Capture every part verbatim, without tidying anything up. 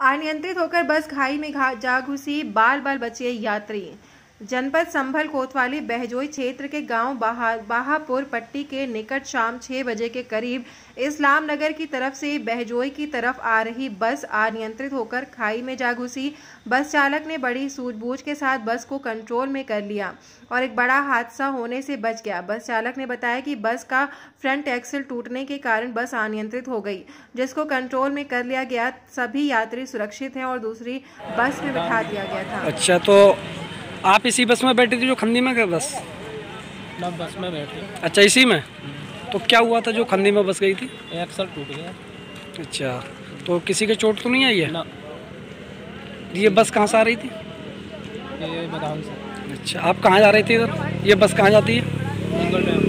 अनियंत्रित होकर बस खाई में जा घुसी, बाल बाल बचे यात्री। जनपद संभल कोतवाली बहजोई क्षेत्र के गांव बाहा, बाहापुर पट्टी के निकट शाम छह बजे के करीब इस्लाम नगर की तरफ से बहजोई की तरफ आ रही बस अनियंत्रित होकर खाई में जा घुसी। बस चालक ने बड़ी सूझबूझ के साथ बस को कंट्रोल में कर लिया और एक बड़ा हादसा होने से बच गया। बस चालक ने बताया कि बस का फ्रंट एक्सल टूटने के कारण बस अनियंत्रित हो गई, जिसको कंट्रोल में कर लिया गया। सभी यात्री सुरक्षित हैं और दूसरी बस में बिठा दिया गया था। अच्छा, तो आप इसी बस में बैठे थे जो खंडी में गए? बस ना बस में बैठे। अच्छा, इसी में। तो क्या हुआ था जो खंडी में बस गई थी? एक्सल टूट गया। अच्छा, तो किसी के चोट तो नहीं आई है ना। ये बस कहाँ से आ रही थी? ये बदाम से। अच्छा, आप कहाँ जा रहे थे इधर? ये बस कहाँ जाती है? मंगल डैम।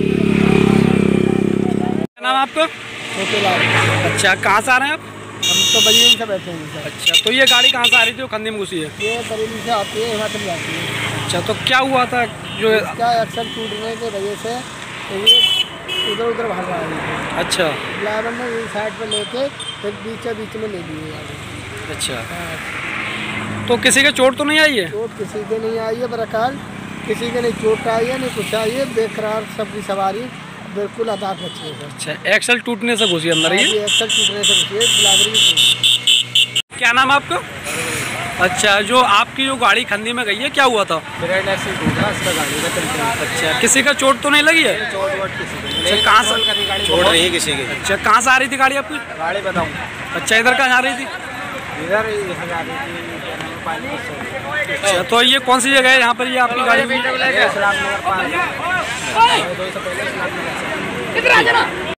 क्या नाम आपका? अच्छा, कहाँ से आ रहे हैं आप? हम तो बरेली से बैठे हैं सर। अच्छा, तो ये गाड़ी कहाँ से आ रही थी जो खंडी में घुसी है? ये बरेली से आती है, हिमाचल जाती है। अच्छा, तो क्या हुआ था जो इसका एक्सल टूटने की वजह से तो ये उधर उधर भाग रहा है। अच्छा, ड्राइवर ने इस साइड पर लेके फिर बीच बीच में ले ली गाड़ी। अच्छा, हाँ। तो किसी के चोट तो नहीं आई है? चोट किसी के नहीं आई है, बरकाल किसी के नहीं चोट आई है, नहीं कुछ आई है। बेकरार सबकी सवारी बिल्कुल आजाद बच्चे हैं। अच्छा, एक्सल टूटने से घुसी अंदर? ये एक्सल टूटने से घुसी। क्या नाम है आपका? अच्छा, जो आपकी जो गाड़ी खंडी में गई है, क्या हुआ था? फ्रंट एक्सल टूटा इसका गाड़ी का। अच्छा, किसी का चोट तो नहीं लगी है? चोट वोट किसी को अच्छा, कहाँ से चोट रही है किसी की? अच्छा, कहाँ से आ रही थी गाड़ी आपकी? गाड़ी बताऊँ? अच्छा, इधर कहाँ जा रही थी? इधर जा रही थी। अच्छा, तो ये कौन सी जगह है यहाँ पर ये आपकी गाड़ी? इस्लाम नगर पार्क।